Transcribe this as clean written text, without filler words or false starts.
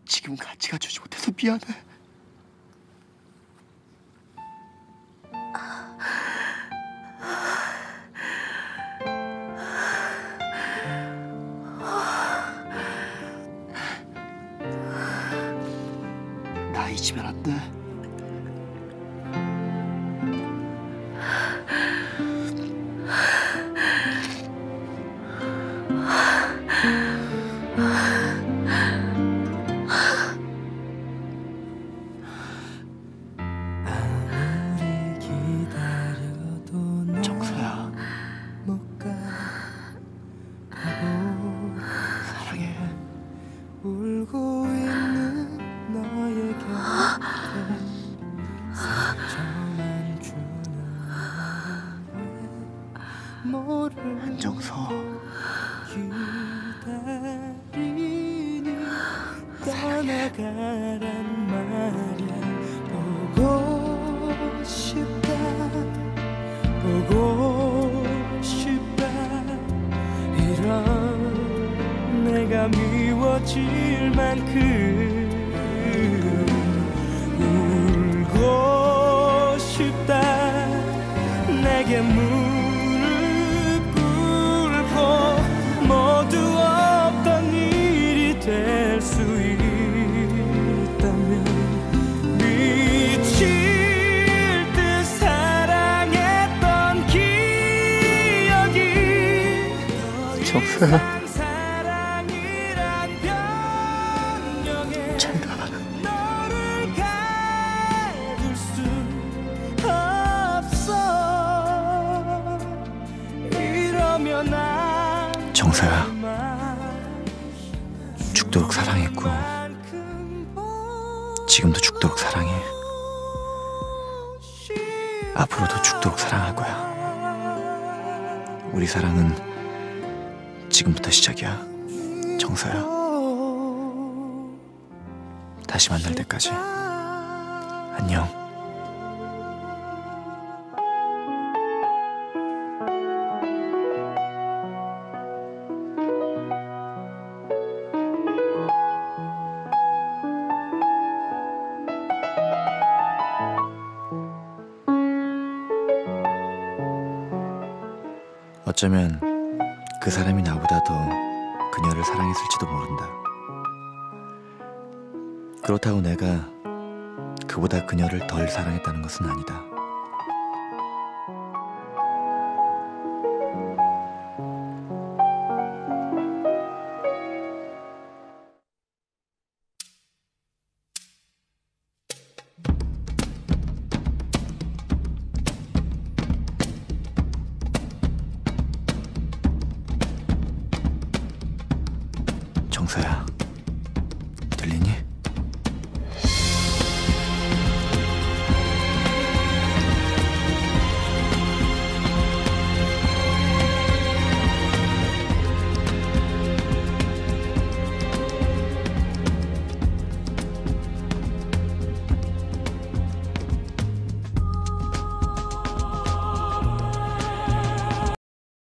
지금 같이 가주지 못해서 미안해. 나 잊으면 안 돼. 정서야, 사랑해. 울고 있는 너의 곁에 상처만 주는 왜 모르 안정서, 기다리니 떠나가란 말이야. 보고 싶다 보고 싶다 이런 내가 미워질 만큼 울고 싶다. 내게 무릎 꿇고 모두 없던 일이 될 수 있다면 미칠 듯 사랑했던 기억이 정서야. 사랑이란 변명에 잘 가. 너를 가둘 수 없어. 이러면 안 정서야, 죽도록 사랑했고 지금도 죽도록 사랑해. 앞으로도 죽도록 사랑할 거야. 우리 사랑은 지금부터 시작이야. 정서야, 다시 만날 때까지 안녕. 어쩌면 그 사람이 나보다 더 그녀를 사랑했을지도 모른다. 그렇다고 내가 그보다 그녀를 덜 사랑했다는 것은 아니다. 정서야,